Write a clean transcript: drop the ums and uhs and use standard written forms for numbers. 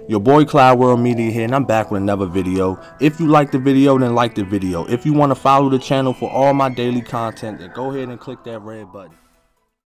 Your boy Cloud World Media here, and I'm back with another video. If you like the video, then like the video. If you want to follow the channel for all my daily content, then go ahead and click that red button.